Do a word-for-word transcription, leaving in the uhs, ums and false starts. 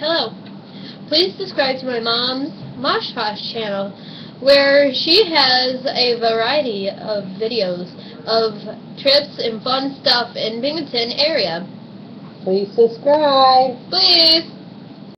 Hello. Please subscribe to my mom's Mosh Posh channel, where she has a variety of videos of trips and fun stuff in Binghamton area. Please subscribe. Please.